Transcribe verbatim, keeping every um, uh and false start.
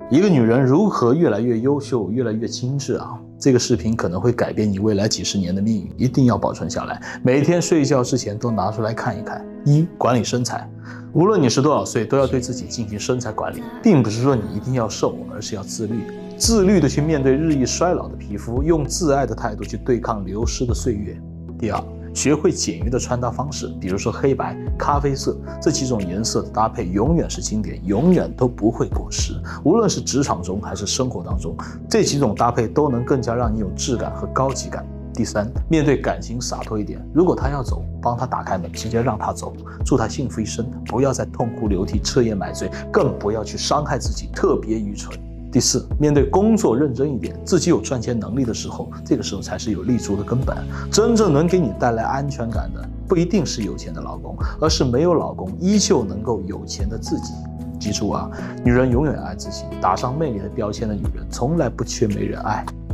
一个女人如何越来越优秀，越来越精致啊？这个视频可能会改变你未来几十年的命运，一定要保存下来，每天睡觉之前都拿出来看一看。一、管理身材，无论你是多少岁，都要对自己进行身材管理，并不是说你一定要瘦，而是要自律，自律的去面对日益衰老的皮肤，用自爱的态度去对抗流失的岁月。第二，学会简约的穿搭方式，比如说黑白、咖啡色这几种颜色的搭配永远是经典，永远都不会过时。无论是职场中还是生活当中，这几种搭配都能更加让你有质感和高级感。第三，面对感情洒脱一点，如果他要走，帮他打开门，直接让他走，祝他幸福一生，不要再痛哭流涕、彻夜买醉，更不要去伤害自己，特别愚蠢。第四，面对工作认真一点，自己有赚钱能力的时候，这个时候才是有立足的根本。真正能给你带来安全感的，不一定是有钱的老公，而是没有老公依旧能够有钱的自己。记住啊，女人永远爱自己，打上魅力的标签的女人，从来不缺没人爱。